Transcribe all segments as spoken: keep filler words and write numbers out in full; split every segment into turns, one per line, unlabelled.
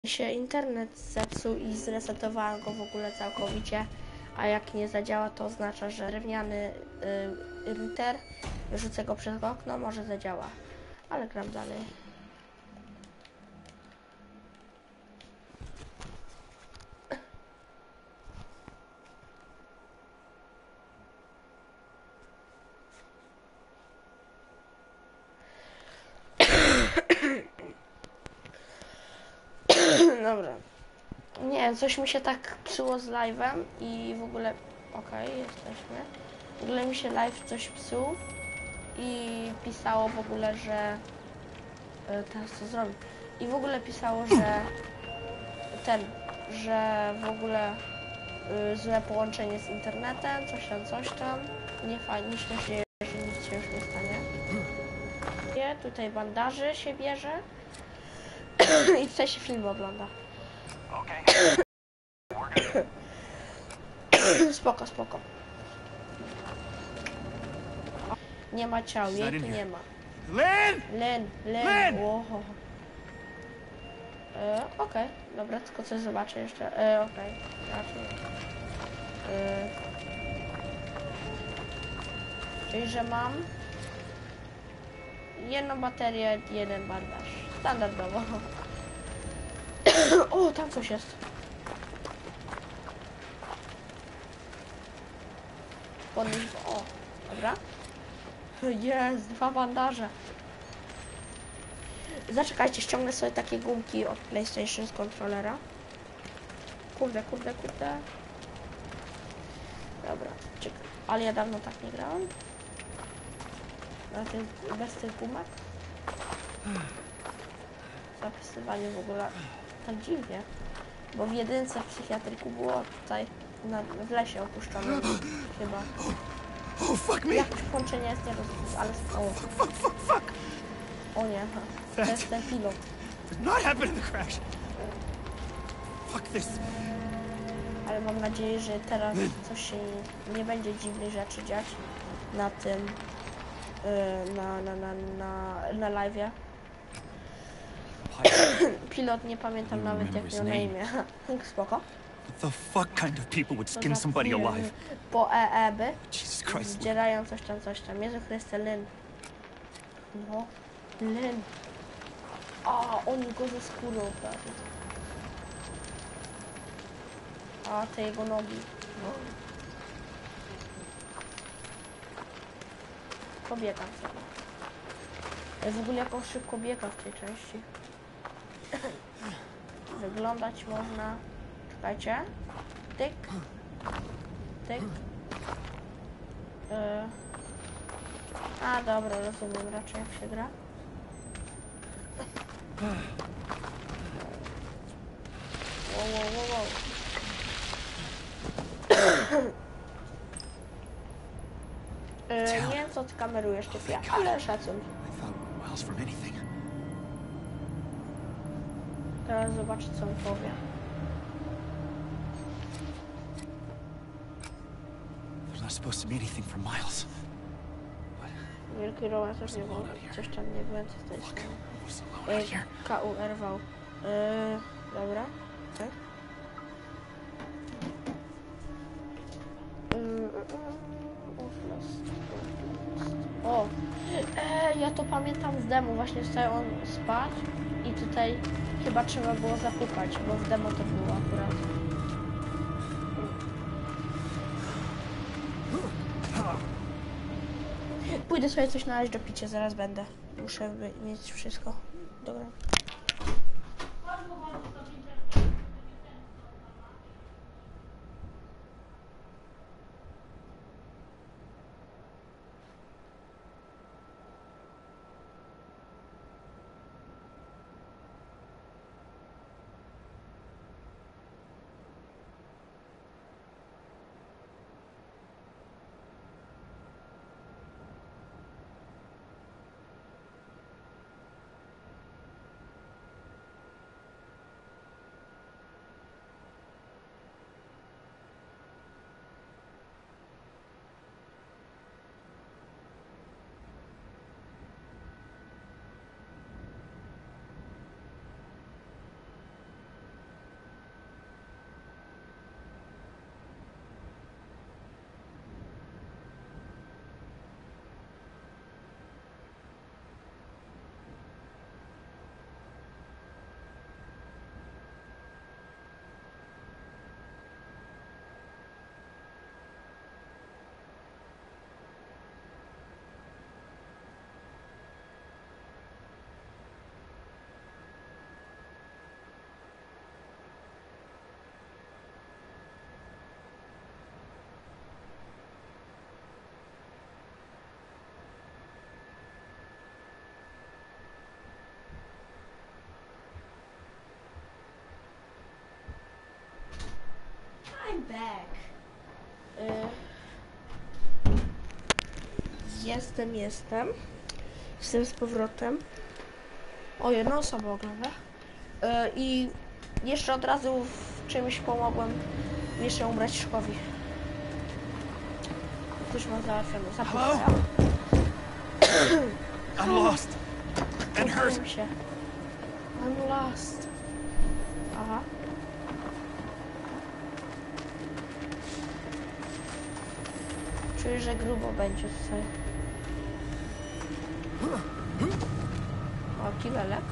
się internet zepsuł i zresetowałem go w ogóle całkowicie, a jak nie zadziała, to oznacza, że drewniany y, router, rzucę go przez okno, może zadziała, ale gram dalej. Dobra. Nie, coś mi się tak psuło z live'em i w ogóle... Okej, okay, jesteśmy. W ogóle mi się live coś psuł i pisało w ogóle, że... Teraz co zrobię? I w ogóle pisało, że... Ten, że w ogóle y, złe połączenie z internetem, coś tam, coś tam. Nie fajnie, nic się dzieje, że nic się już nie stanie. Nie, tutaj bandaży się bierze i tutaj się film ogląda. Spoko, spoko. Nie ma ciał, jej tu nie ma.
Lynn!
Lynn, Lynn, oho. E, okej, okay. Dobra, tylko coś zobaczę jeszcze. E, okej, okay. Raczej. E, czyli, że mam jedną baterię, jeden bandaż. Standardowo. O, tam coś jest. Podnieś go. O, dobra. Jest, dwa bandaże. Zaczekajcie, ściągnę sobie takie gumki od PlayStation z kontrolera. Kurde, kurde, kurde. Dobra, czekaj. Ale ja dawno tak nie grałem. Na tym, bez tych gumek. Zapisywanie w ogóle tak dziwnie. Bo w jedynce w psychiatryku było tutaj na, w lesie opuszczone chyba.
Oh, fuck me!
Jakieś połączenie jest nie rozumiem, ale... O,
Fuck, fuck, fuck!
o nie, to jest ten pilot.
Did not happen in the crash. Fuck this.
Ale mam nadzieję, że teraz coś się nie, nie będzie dziwnych rzeczy dziać na tym, yy, na, na, na, na, na live'ie. Pilot, nie pamiętam nawet jak miał na imię. Spoko.
The fuck kind of people would skin somebody alive?
Po E E by
Jesus Christ.
zdzierają coś tam, coś tam. Jezu Chryste, Lynn. No, Lynn. A, oni go ze skórą prawie. A, te jego nogi. No. Pobiegam sobie. W ogóle jak on szybko biega w tej części. Wyglądać można. Czekajcie. Tyk. Tyk. Yy. A, dobra, rozumiem raczej jak się gra. Wow, wow, wow, wow. yy, nie wiem co ty kamerujesz, typie, ale szacun. Teraz zobaczę co on powie.
There's not supposed to be anything for miles.
Wielki romans też nie było. Coś tam nie było z tej strony. K U R V. Yy, dobra. Tak. Yy, o! E, ja to pamiętam z demo. Właśnie stał on spać i tutaj chyba trzeba było zapukać, bo w demo to było akurat. Pójdę sobie coś znaleźć do picia, zaraz będę. Muszę mieć wszystko. Dobra. back. Y... Jestem, jestem. Jestem z powrotem. O, jedna osoba ogląda. Y... I jeszcze od razu w czymś pomogłem jeszcze umreć Szkowi. Już mam załatwione.
Hello? I'm lost and hurt.
Uczyłem się. I'm lost. Aha. Czuję, że grubo będzie tutaj. O, kilelek.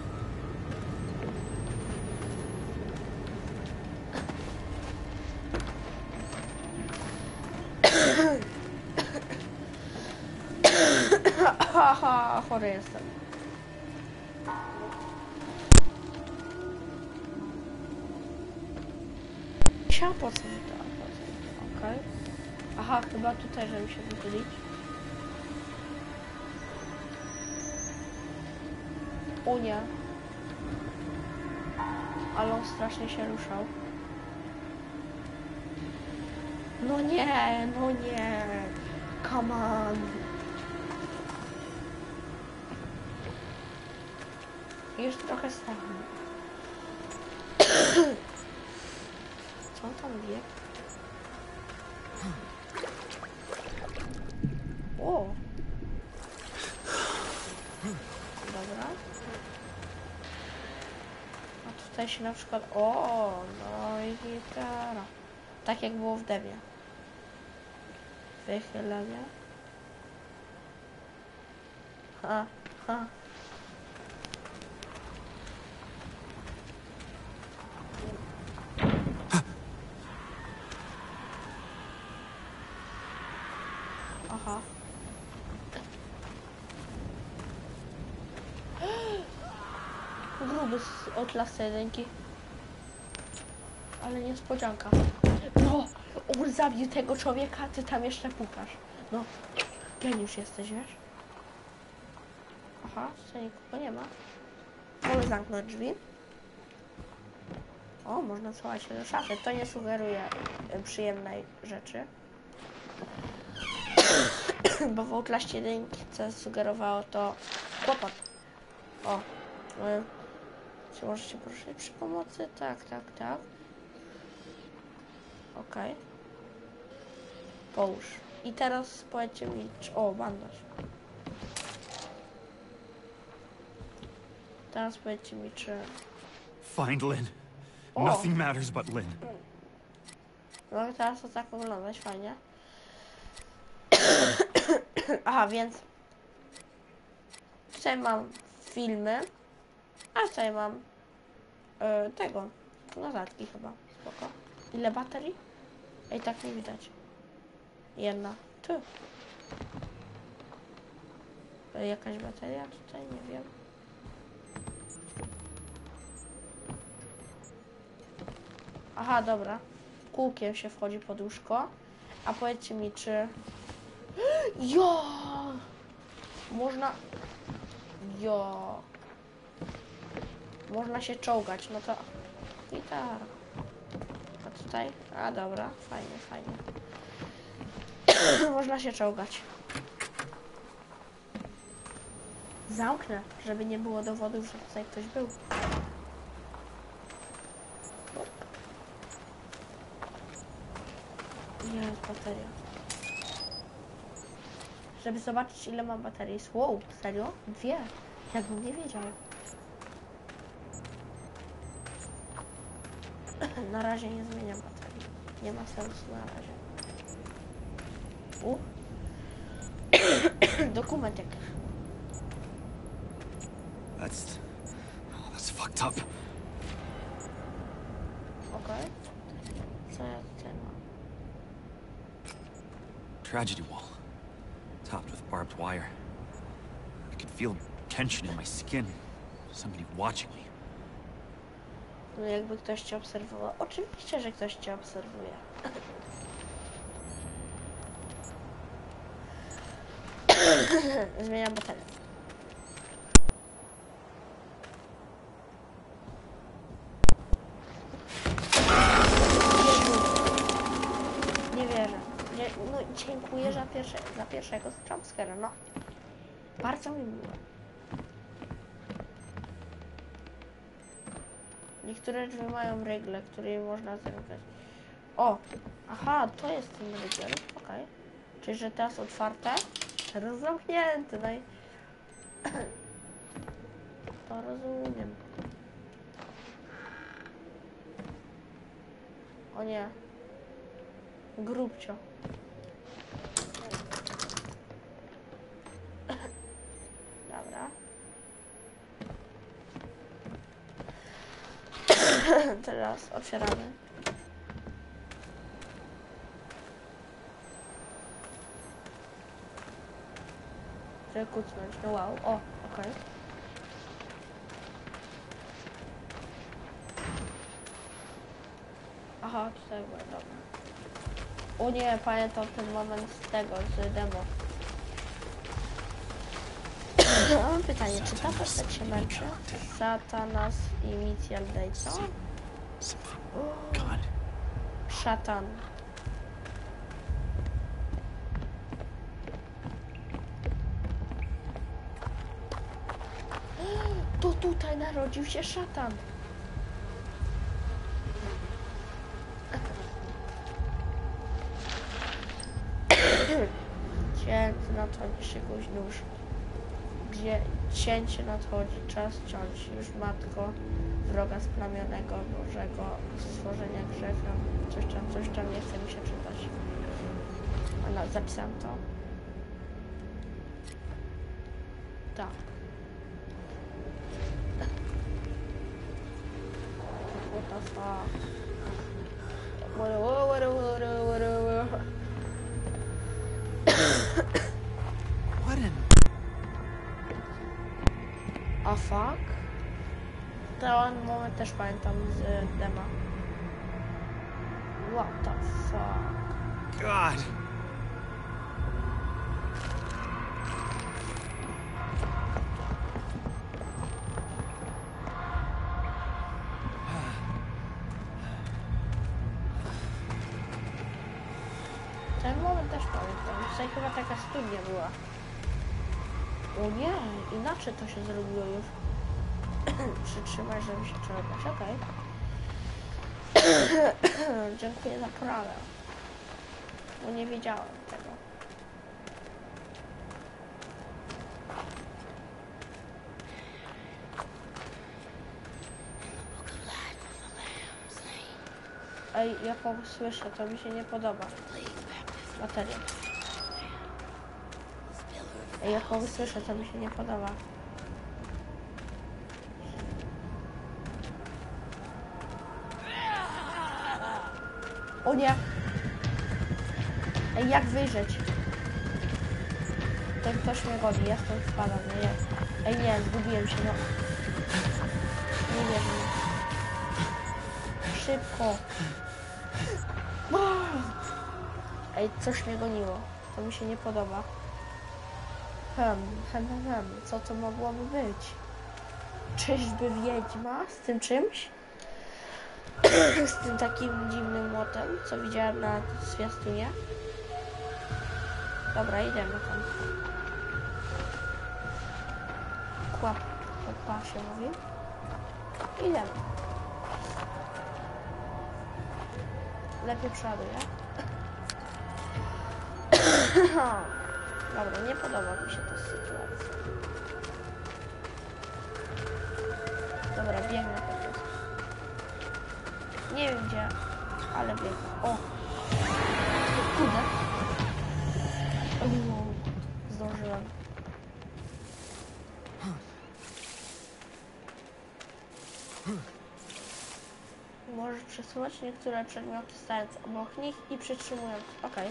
Haha, chory jestem. Siał, po co mi to? Okej. Okay. Aha, chyba tutaj, żeby się wychylić. O nie. Ale on strasznie się ruszał. No nie, no nie. Come on. Już trochę stałem. Co on tam wie? O! Dobra. A tutaj się na przykład... O! No i gitara. Tak jak było w devie. Wychylenie. Ha, ha. Aha. Gruby z od lasy jedynki. Ale niespodzianka. No! On zabił tego człowieka, ty tam jeszcze pukasz. No, geniusz jesteś, wiesz? Aha, tutaj nikogo nie ma. Mogę zamknąć drzwi. O, można schować się do szafy. To nie sugeruje y, przyjemnej rzeczy. Bo w Outlast jedynce sugerowało to kłopot. O, y, czy możecie poruszyć przy pomocy? Tak, tak, tak. Okej. Okay. Połóż. I teraz powiedzcie mi, czy... O, bandaż. Teraz powiedzcie mi, czy...
Find Lynn.
O.
Nothing matters but Lynn.
No i teraz to tak wyglądać fajnie. Aha, więc... Tutaj mam filmy. A tutaj mam... Yy, tego. Notatki chyba. Spoko. Ile baterii? Ej, tak nie widać. Jedna. Tu. Yy, jakaś bateria tutaj? Nie wiem. Aha, dobra. Kółkiem się wchodzi pod łóżko. A powiedzcie mi, czy... Jo! Można... Jo! Można się czołgać, no to... Gitara. A tutaj? A dobra, fajnie, fajnie. Można się czołgać. Zamknę, żeby nie było dowodów, że tutaj ktoś był. Ile jest bateria? Żeby zobaczyć, ile mam baterii. Wow, serio? Dwie. Jakbym nie wiedział. Na razie nie zmieniam baterii. Nie ma sensu na razie. U. Dokument jakiś.
That's... Oh, that's fucked up.
Okej. Okay. Co ja tutaj mam?
Tragedy wall. Topped with barbed wire. I could feel tension in my skin. Somebody watching me.
No jakby ktoś cię obserwował. Oczywiście, że ktoś cię obserwuje. Zmieniam baterię. dziękuję za, pierwsze, za pierwszego jumpscare'a, no. Bardzo mi miło. Niektóre drzwi mają rygle, które można zamykać. O! Aha, to jest ten rygiel. Okej. Okay. Czyli, że teraz otwarte? Teraz zamknięte. No i... To rozumiem. O nie. Grubcio. Dobra. Teraz otwieramy. Żeby kucnąć. No wow. O, okej. Okay. Aha, tutaj było, dobra. O nie, pamiętam ten moment z tego, z demo. Mam pytanie, czy ta postać się męczy? Satanas Initial Data? Szatan. To tutaj narodził się szatan. Cięcie nadchodzi, szykuj nóż. Gdzie cięcie nadchodzi, czas ciąć. Już matko wroga splamionego Bożego stworzenia grzechem. Coś tam, coś tam, nie chce mi się czytać. Ale zapisałem to. Tak. What the fuck? What a, what a, what a, what a, what a.
What in...
A fuck? Ten moment też pamiętam z dema. What the fuck?
God!
Ten moment też pamiętam. Tutaj chyba taka studnia była. O nie, inaczej to się zrobiło już. Przytrzymaj, żeby się czegoś. Okej. Okay. Dziękuję za poradę. Bo nie wiedziałem tego. Ej, jak go słyszę, to mi się nie podoba. Bateria. Ej, jak go słyszę, to mi się nie podoba. O nie! Ej, jak wyjrzeć? Ten ktoś mnie goni, ja stąd spadam, no nie. Ej, nie, zgubiłem się, no. Nie wierzę. Szybko. Ej, coś mnie goniło. To mi się nie podoba. Hem, hem, hem, hem. Co to mogłoby być? Czyżby wiedźma z tym czymś? Z tym takim dziwnym młotem, co widziałem na zwiastunie. Dobra, idziemy tam. Kłap, kłapa się mówi. Idziemy. Lepiej przoduję. Dobra, nie podoba mi się ta sytuacja. Dobra, biegnę po prostu. Nie wiem gdzie, ale biegnę. O! Kurde. O, zdążyłem. Możesz przesuwać niektóre przedmioty stając obok nich i przytrzymując. Okej. Okay.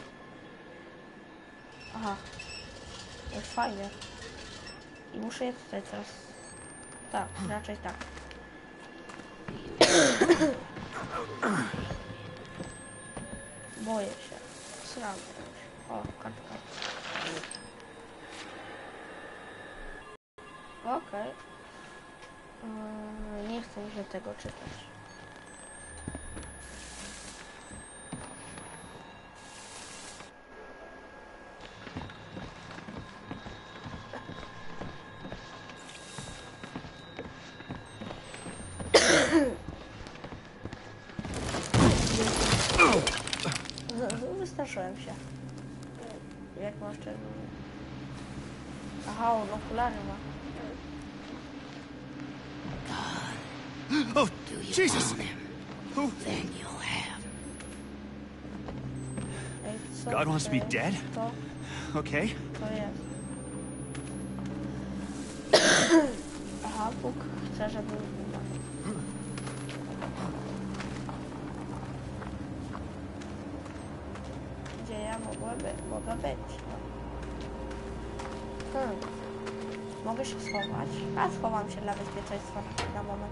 Aha. Jest fajnie. I muszę je tutaj teraz... Tak, raczej tak. Boję się. Sram. O, kartka. Okej. Okay. Yy, nie chcę mi się tego czytać. przestraszyłem się. Jak masz czerwony? Aha, on okulary ma.
Oh, Jesus! Who?
Then you'll have.
Ej, co
God wants
to
me
jest?
dead?
To,
Okay.
to jest. Aha, Bóg chce, żebym umarł. Gdzie ja mogłaby, mogę być? Hmm. Mogę się schować? A schowam się dla bezpieczeństwa na moment.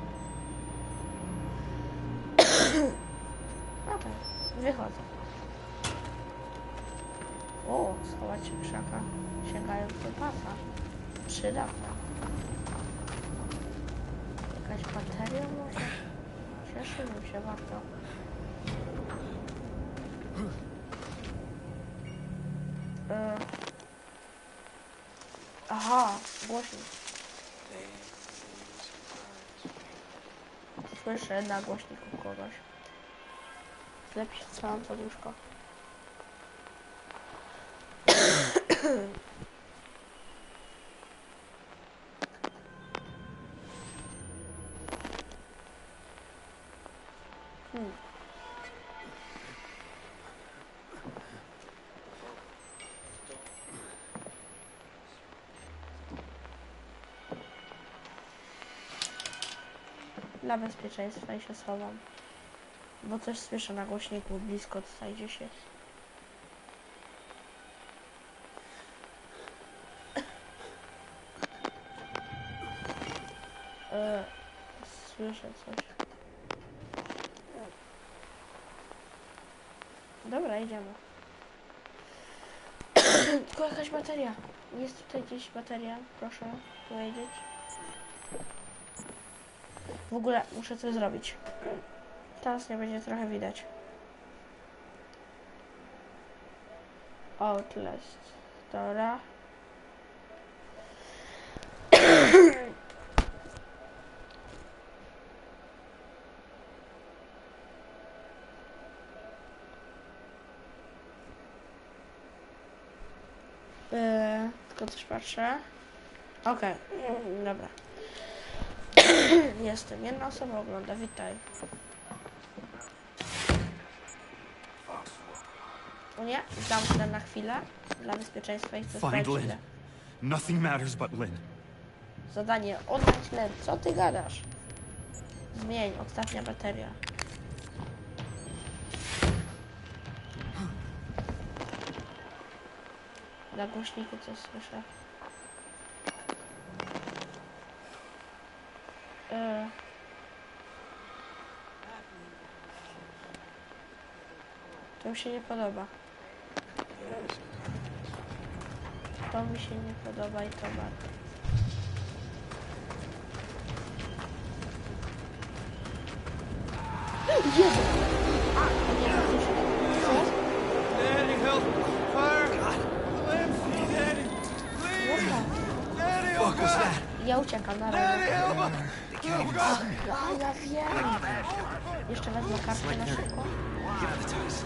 Okej, wychodzę. O, schować się w krzakach, sięgając do pasa. Przydatne. Jakaś bateria może? Cieszyłbym się bardzo. Yy. Aha, głośnik. Słyszę na głośniku kogoś. Lepiej się trzymam poduszko. Hmm. Dla bezpieczeństwa i się schowam. Bo coś słyszę na głośniku blisko tutaj gdzieś jest. Yy, słyszę coś. Dobra, idziemy. Tylko jakaś bateria. Jest tutaj gdzieś bateria, proszę powiedzieć. W ogóle muszę coś zrobić. Teraz nie będzie trochę widać. Outlast. Dobra. Yy, tylko też patrzę. Okej, okay. Dobra. Jestem. Jedna osoba ogląda. Witaj. O nie? Zamknę na chwilę. Dla bezpieczeństwa i chcę
Find
sprawdzić
Lynn.
ile.
Nothing matters but Lynn.
Zadanie. Odnaleźć Lynn. Co ty gadasz? Zmień. Ostatnia bateria. Na głośniku coś słyszę. Yy. To mi się nie podoba. To mi się nie podoba i to bardzo. Jezu! A, nie, faktycznie. Co?
Daddy, help! Fire! Lynn! Daddy! Please! Daddy, help! What was that?
Ja uciekam na
Daddy,
razie.
help!
Ach, a ja wiem. Jeszcze wezmę kartkę na szybko.
Hypnotize.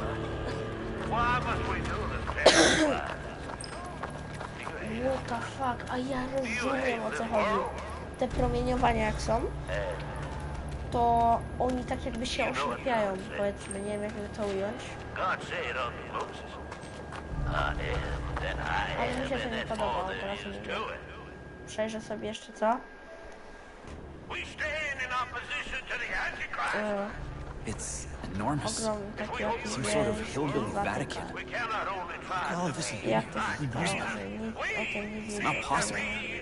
What the fuck? A ja rozumiem, o co chodzi. Te promieniowania jak są, to oni tak jakby się oślepiają, powiedzmy, nie wiem jakby to ująć. Ale mi się to nie podobało, teraz nie wiem. Przejrzę sobie jeszcze co? Yy,
It's enormous.
ogromny taki jakiś
Some sort of hillbilly Vatican. All of this is
Jak to się
really
stało,
music.
że nikt o tym nie
It's
wie.
not possible.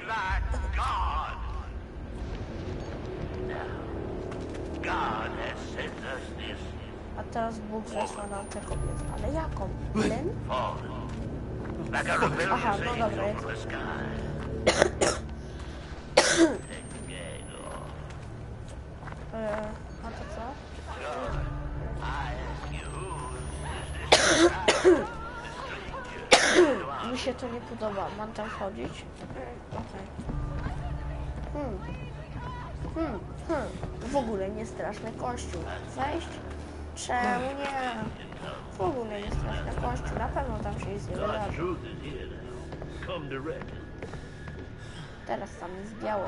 A teraz Bóg zesłał nam tę kobietę. Ale jaką? Lynn? Aha, no dobra, jest. Eee, a to co? Mi się to nie podoba. Mam tam chodzić? Okej. Hmm. Hmm, hmm. W ogóle nie straszny kościół. Wejść? Czemu nie? W ogóle nie straszne kościół, na pewno tam się nic nie wydarzy. Teraz tam jest biało.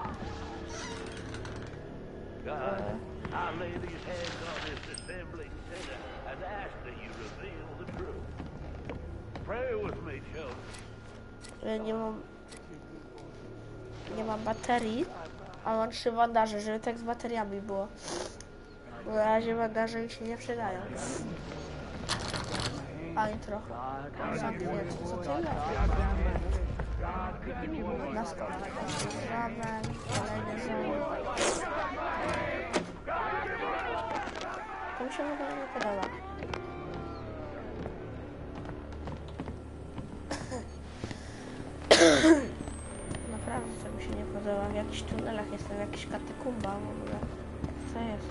E,
I lay these hands on this assembly center and ask that you reveal the truth. Pray with me, children.
e, nie mam... Nie mam baterii, a mam trzy bandaże, żeby tak z bateriami było. Bo na razie bandaże mi się nie przydają. Ani trochę. Zamknięcie, co tyle? Na skok. Ramen, kolejny zon. To mi się w ogóle nie podoba. Naprawdę to mi się nie podoba. W jakichś tunelach jestem, w jakichś katakumba w ogóle. Co jest?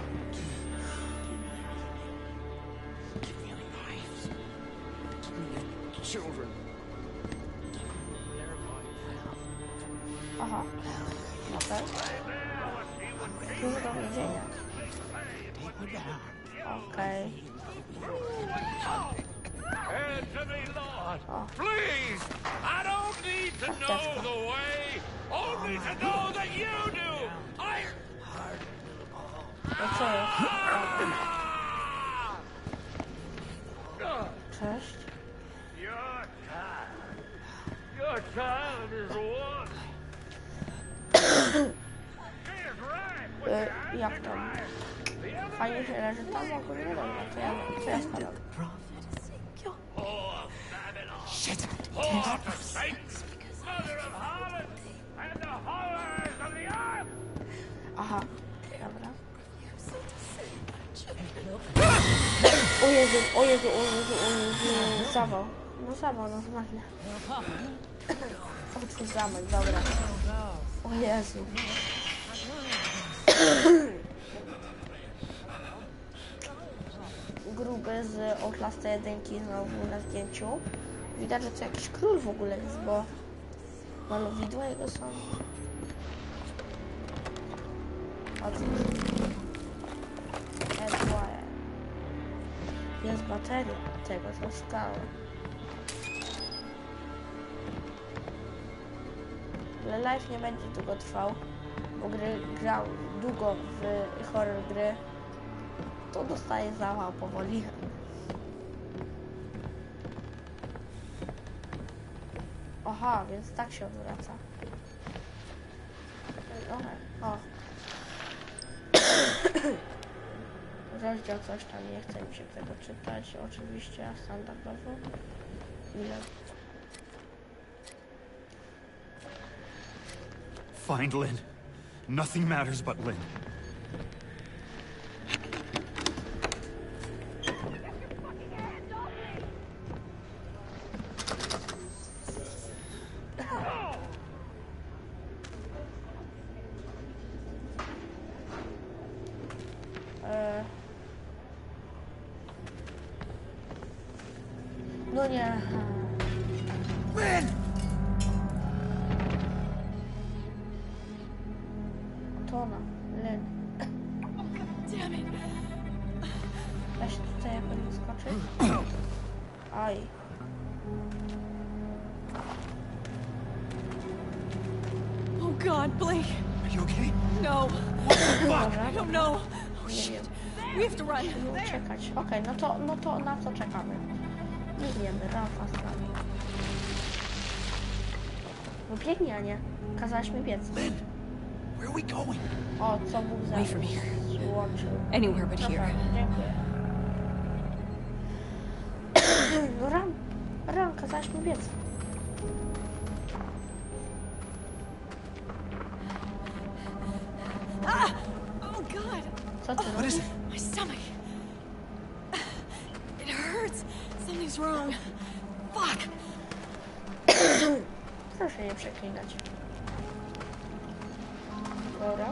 Aha. Okej. Tu do więzienia. Okej.
Hand to me, Lord.
O.
Please! I don't need to know the way, only to know that you do! I...
No co jest? Cześć.
Your child. Your child is one. She is right.
Y, jak tam? Fajnie się leży tam, ogólnie dobra, to ja, co ja spadam?
Oh, Babylon. Shit. Oh, the Saints. Mother of Holland. And the horrors of the earth.
Aha, dobra. O Jezu, o Jezu, o Jezu, o Jezu, zawał. No zawał, no zmarle. Otwórz zamek, dobra. O Jezu. Gruby z Outlasta jedynki znowu na zdjęciu. Widać, że to jakiś król w ogóle jest, bo malowidła jego są. Otwórz. Edwire. Jest bateria tego, co skały. Ale live nie będzie długo trwał, bo gry grał długo w horror gry, to dostaje zawał powoli. Aha, więc tak się odwraca. Okej, o. Rozdział coś tam, nie chce mi się tego czytać, oczywiście, standardowo. Ile?
Find Lynn. Nothing matters but Lynn.
E... No nie.
Lynn!
To ona, Lynn.
Damn it.
Da się tutaj jakoś wyskoczyć? Aj.
Oh God, Blake.
Are you okay?
No,
Dobra,
I don't know. Oh
nie
shit.
wiem.
We have to run.
Musimy uciekać. Okej, no to, no to na co czekamy? Biegniemy, Rafa z nami. No biegnie, a nie. Kazałaś mi biec.
Lynn! Where are we going?
O, co Bóg
Away from here.
złączył.
Anywhere but here.
Dobra, dziękuję. No ram, ram, kazałaś mi biec.
Ah! Oh God.
Co ty
What is
robisz?
it?
My stomach. It hurts. Something's wrong. Fuck.
Proszę nie przeklinać. Dobra.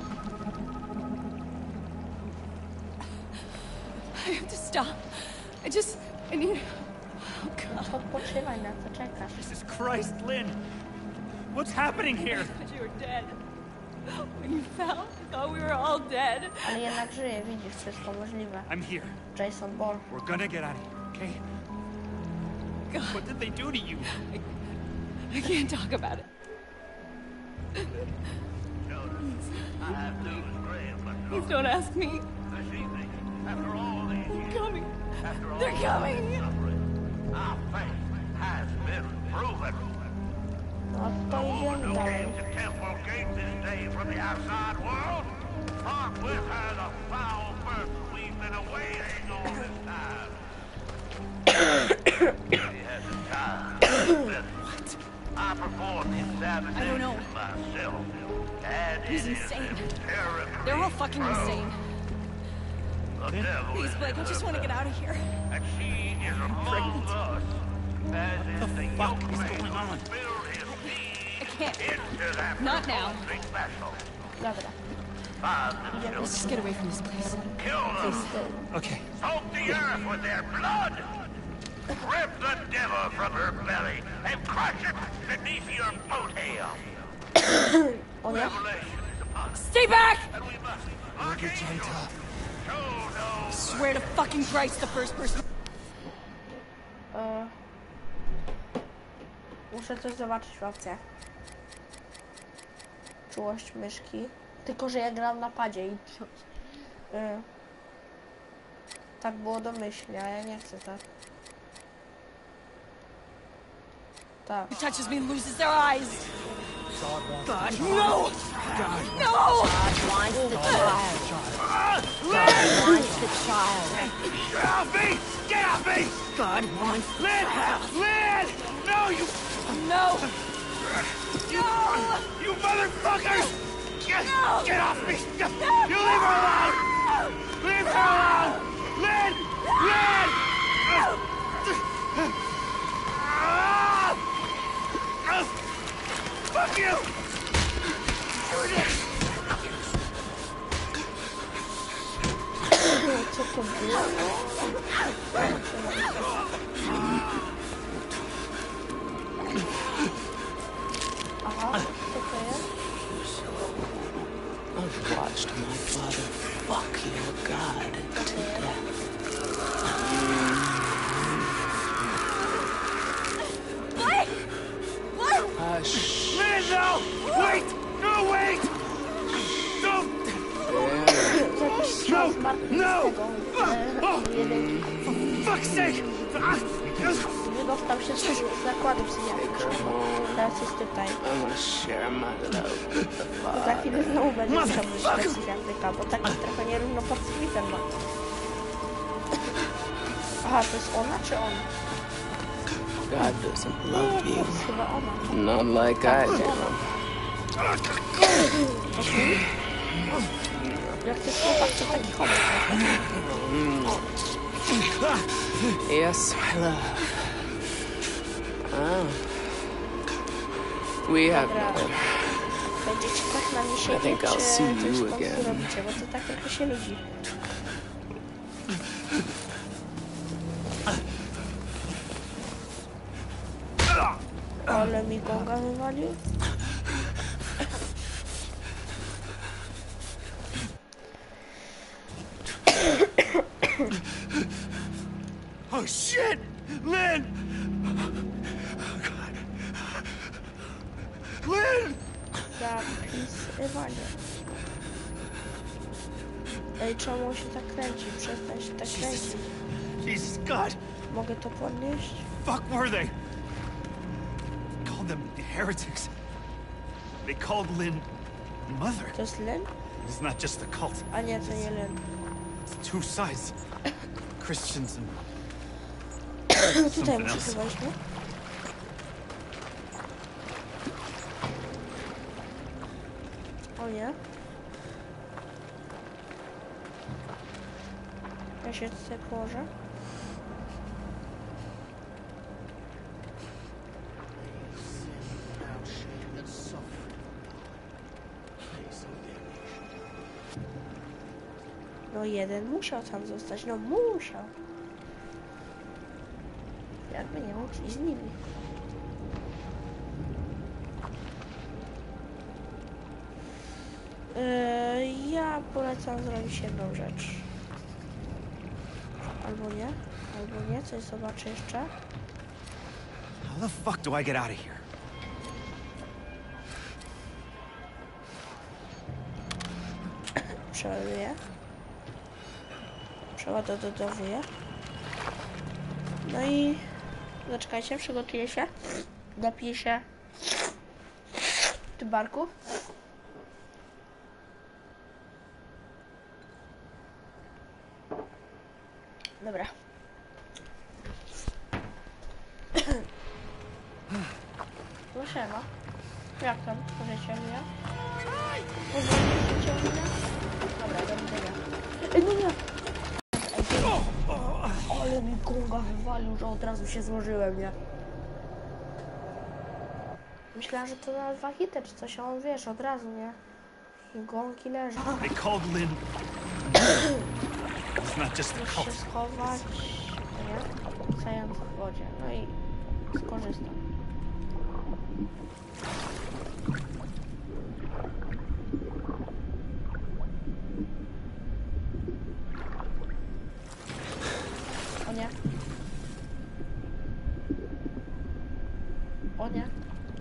I have to stop. I just. I need. Oh God.
Odpoczywaj, na co czekasz.
Jesus Christ, Lynn! What's happening here?
I thought you were dead. When you fell, I thought we were all dead.
Ale jednak żyje, widzisz, wszystko możliwe.
I'm here.
Jason Bourne.
We're gonna get out of here, okay?
God,
What did they do to you?
I can't talk about it.
I have news for you, but
Please don't ask me.
this evening, after all these
They're
years,
coming.
after all
They're
this
coming.
suffering, our faith has been proven.
No to
The woman
idziemy
who
dalej.
came to Temple Gate this day from the outside world brought with her the foul burden we've been awaiting all this time. She has a child. What? I performed the examination
I don't know.
myself. And
He's
it is
insane.
empirically
They're all fucking
proven.
insane.
The devil
Please,
is
Blake, I
in
just
her
want to get out of here.
and she is among
pregnant.
us. As is the
fuck
yoke
is
man
going on?
who built his
I
seed
can't.
into that
Not now.
revolting vessel.
Dobra.
Find the
Idziemy
children,
Let's just get away from this place.
kill them,
Okay.
soak the earth with their blood, rip the devil from her belly, and crush it beneath your boat hail.
O nie?
Revelation is upon us,
Stay back!
and we must archangel, show no
Swear to fucking Christ, the first person.
E... Muszę coś zobaczyć w opcjach. Czułość myszki. Tylko, że ja gram na padzie i... E... Tak było domyślnie, a ja nie chcę tak. Tak.
Who touches me loses their eyes. God, no! God, no!
wants the child. God wants the child.
Get off me! Get off me!
God wants
Lynn! Lynn! No, you...
No! No!
You motherfuckers! Get,
No!
get off me! You leave her alone! Leave her alone! Lynn! Lynn! Ah! Ah! Fuck you!
Co to było? Aha, co to jest?
I've watched my father fuck your god to death.
What? What?
Hush.
Lynn, no! Wait! No, wait! Don't!
To jakoś strzał z martwego. Jedynki.
For fuck's sake! Ah!
Wydostał się z z zakładu psychiatrycznego. Teraz jest tutaj.
I'm gonna share my love with the
Za
father.
chwilę znowu będzie musiał być do psychiatryka, bo tak jest trochę nierówno pod sufitem ma. Aha, to jest ona czy on?
God doesn't love
To
you.
jest chyba ona.
Not like I do.
Jak ty chłopak, to taki chłopak.
Yes, my love. Oh. We have nothing.
Będziecie tak na mnie siedzieć,
think I'll
czy
see
coś
you
tam
again.
zrobicie, bo to tak trochę się ludzi. Ale mi gonga wywalił.
Oh shit! Lynn! God. Lynn!
Zapisywanie. Ej, czemu się tak kręci? Przestań się tak kręcić.
Jesus, God!
Mogę to podnieść?
Fuck were they? Called them heretics. They called Lynn mother.
To jest Lyn?
It's not just a cult.
A nie, to nie Lyn.
It's two sides. Christians and
Tutaj
something
muszę
else.
chyba iść, nie? O nie. Ja się tutaj położę. No jeden musiał tam zostać, no musiał. Jakby nie mógł iść z nimi. Yy, ja polecam zrobić jedną rzecz. Albo nie, albo nie, coś zobaczę jeszcze.
How the fuck do I get out of here?
Przeładuję. Przeładowuję. No i zaczekajcie, przygotuję się. Napiję się w tym barku. Dobra. No siema. Jak tam? Możecie mnie? Możecie mnie? Dobra, do widzenia. Ej, no nie! Ej, ale mi gonga wywalił, że od razu się złożyłem, nie? Myślałem, że to na dwa hity czy coś, a on wiesz, od razu, nie? I gonki leżą.
They called Lynn. It's not just the
Muszę się
cult.
schować, nie? Zając w wodzie, no i skorzystam. O nie. O nie.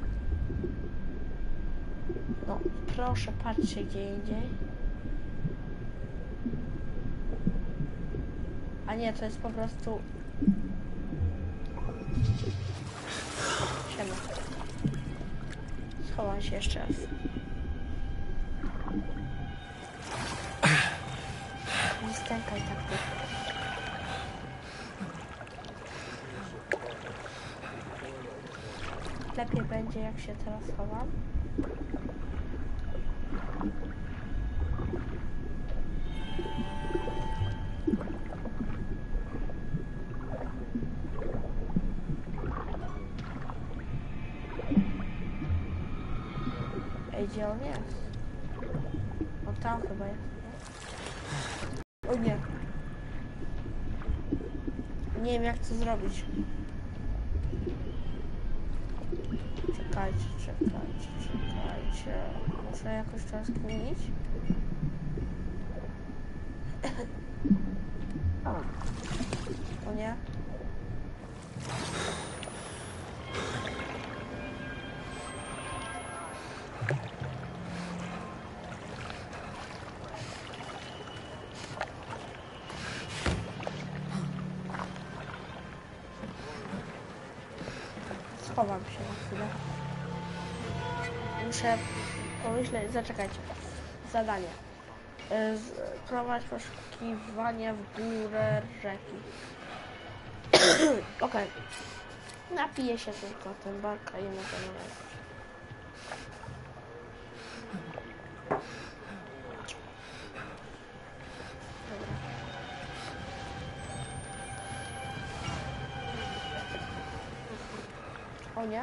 No, proszę, patrzcie gdzie indziej. A nie, to jest po prostu... Siema. Schowam się jeszcze raz. Nie stękaj tak ty. Lepiej będzie jak się teraz chowam. Ej, gdzie on jest? On tam chyba jest, nie? O nie. Nie wiem jak to zrobić. Czekajcie, czekajcie, czekajcie. Muszę jakoś to skminić. O nie. Schowam się na chwilę. Muszę pomyśleć, zaczekajcie. Zadanie. Z- Prowadź poszukiwania w górę rzeki. Okej. Okay. Napiję się tylko ten barka i na ten raz. O nie?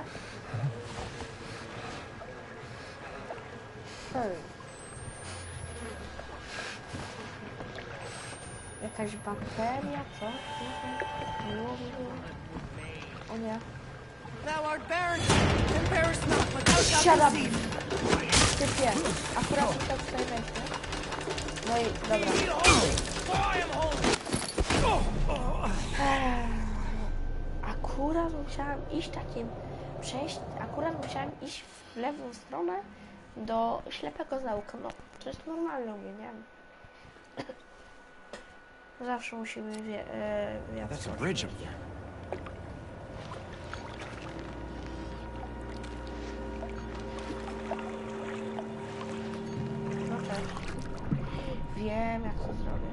Hmm. Jakaś bakteria, co? O nie.
Thou art barren, and bearest not what thou shalt
Shut up!
receive.
Typie, akurat muszę tutaj wejść, nie? No i dobra. Akurat musiałam iść takim, przejść, akurat musiałam iść w lewą stronę do ślepego zaułka. No, to jest normalne u mnie, nie wiem. Zawsze musimy wie, e,
That's a bridge up there.
No cześć. Wiem jak to zrobię.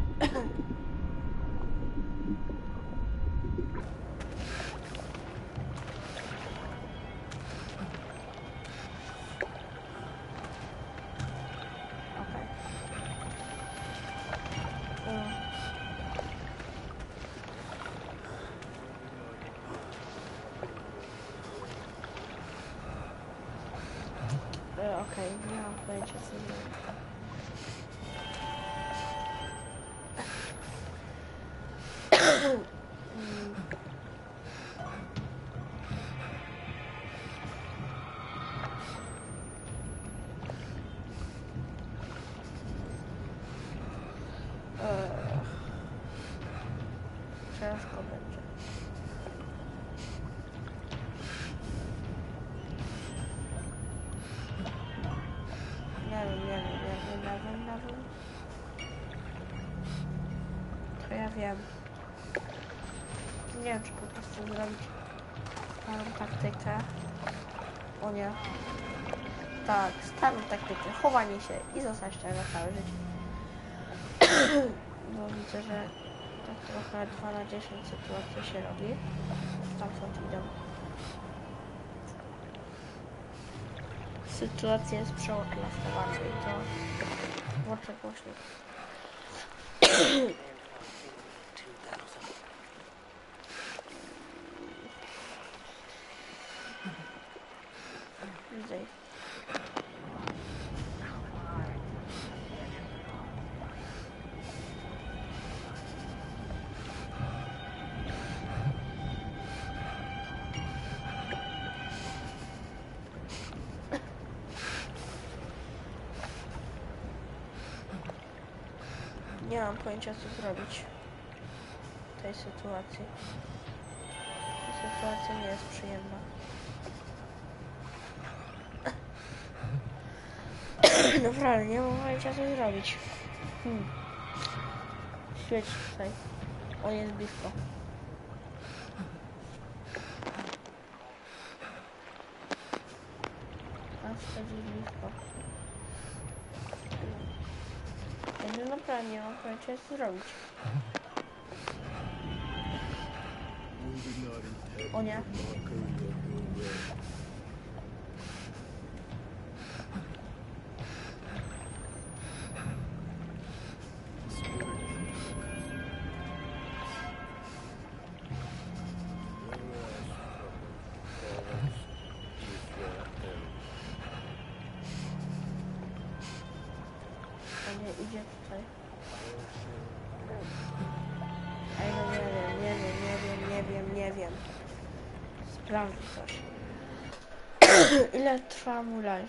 Okej. Mm. E, Okej, nie mam pojęcia co zrobić. Mm. ciężko będzie. Nie wiem, nie wiem, nie wiem, nie wiem, nie wiem. To ja wiem. Nie wiem, czy po prostu zrobić starą taktykę. O nie. Tak, starą taktykę. Chowanie się i zostać tak na całe życie. Bo widzę, że tak trochę dwa na dziesięć sytuacji się robi. Tam są idą. Sytuacja jest przeoklastowana i to włączę głośnik. Widzę ich. Nie mam pojęcia, co zrobić w tej sytuacji. Ta sytuacja nie jest przyjemna. Naprawdę, nie mam pojęcia, co zrobić. Hmm. Świeć tutaj. On jest blisko. A wtedy blisko. Ja naprawdę nie mam pojęcia, co zrobić. O nie. Idzie tutaj. Ej, no nie wiem, nie wiem, nie wiem, nie wiem, nie wiem. Sprawdzę coś. Ile trwa mu live?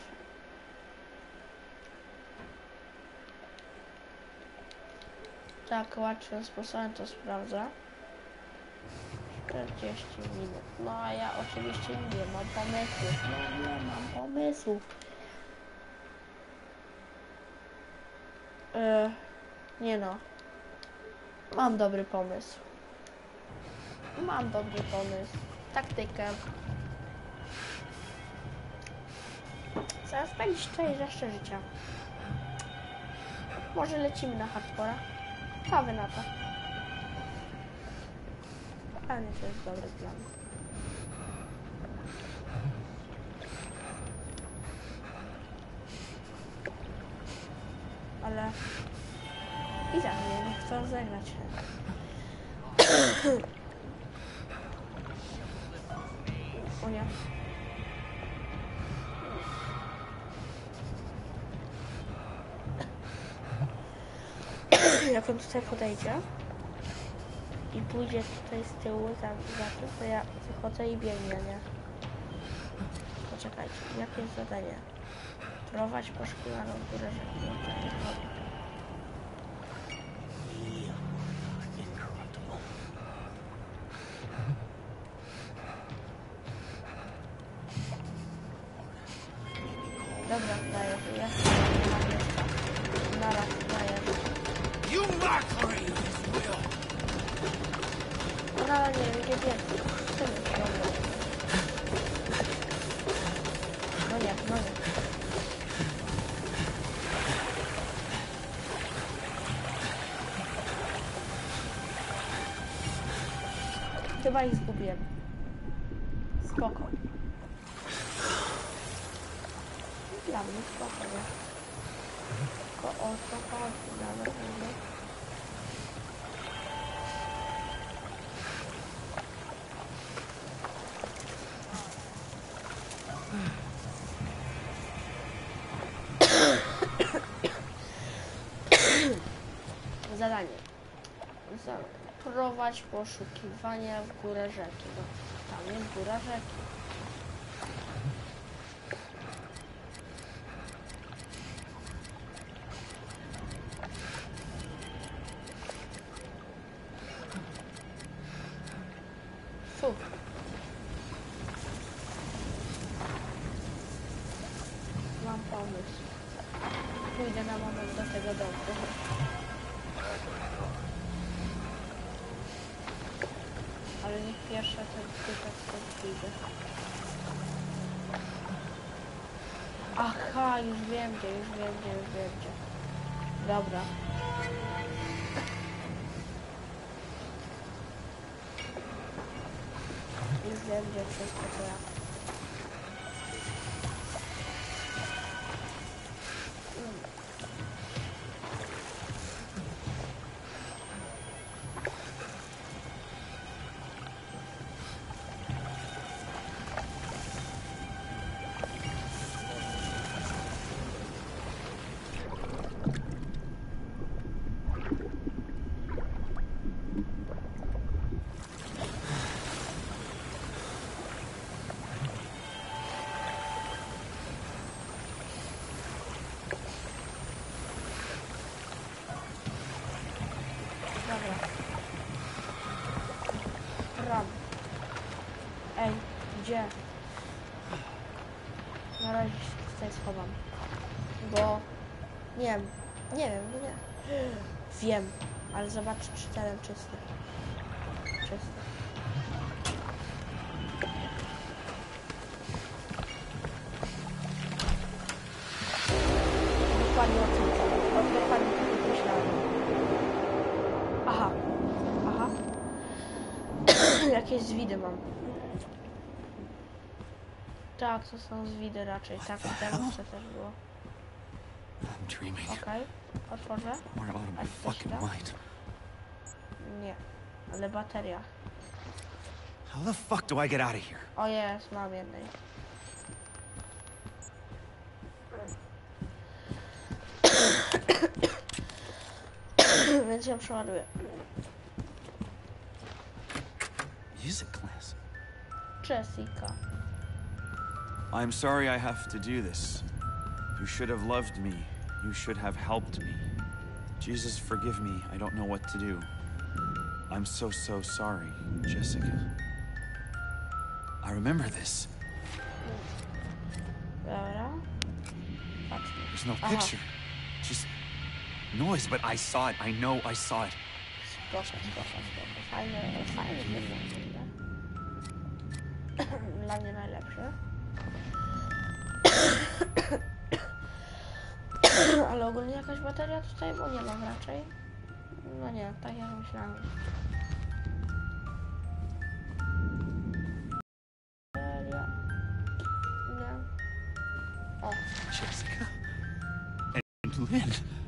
Tak, łatwym sposobem to sprawdzę. czterdzieści minut. No a ja oczywiście nie mam pomysłu. No nie mam pomysłu. Yy, nie no. Mam dobry pomysł. Mam dobry pomysł. Taktykę. Zaraz spędzić tutaj resztę życia. Może lecimy na hardcora? Co wy na to? Pewnie to jest dobry plan. Ale i tak nie, nie chcę zagrać. O nie. Jak on tutaj podejdzie i pójdzie tutaj z tyłu za, za tym, to ja wychodzę i biegnę, nie? Poczekajcie, jakie jest zadanie? Prowadź poszukiwaną górę rzeki. Dobra, daję, ja naraz daję. No nie wiem, gdzie biegnie. Co jest problem? No nie, no nie. Chyba ich zgubiłem. Spoko. Dla mnie spoko, nie? Tylko o co chodzi nawet, nie? Zadanie. Prowadź poszukiwania w górę rzeki. No, tam jest góra rzeki. Fu. Mam pomysł. Pójdę na moment do tego domku. Ale niech pierwsza ten typek stąd pójdzie. Aha, już wiem gdzie, już wiem gdzie, już wiem gdzie. Dobra. Już wiem gdzie, wszystko to ja. Dobra. Ram. Ej, gdzie? Na razie się tutaj schowam. Bo... Nie wiem. Nie wiem, no nie. Wiem. Ale zobaczę, czy teren czysty. Czysty. Dokładnie o tym. Dokładnie tak jak myślałem. Aha. Aha. Jakieś zwidy mam. Tak, to są zwidy raczej. Tak, w demce też było.
I'm dreaming.
Okej. Otworzę.
Or out of my
A
fucking
coś tam?
mind.
Nie. Ale bateria.
How the fuck do I get out of here?
O jest, mam jednej. Więc ją przeładuję.
Music class.
Jessica.
I'm sorry I have to do this. You should have loved me. You should have helped me. Jesus, forgive me. I don't know what to do. I'm so, so sorry, Jessica. I remember this.
Dobra. Patrzmy.
There's no
Aha.
picture. Just noise, but I saw it. I know I saw it.
Spoko, spoko, spoko. Fajne, fajne wygląda. Dla mnie najlepsze. Ale ogólnie jakaś bateria tutaj, bo nie mam raczej. No nie, tak jak myślałem. Bateria. Nie. O,
Jessica? And Lynn.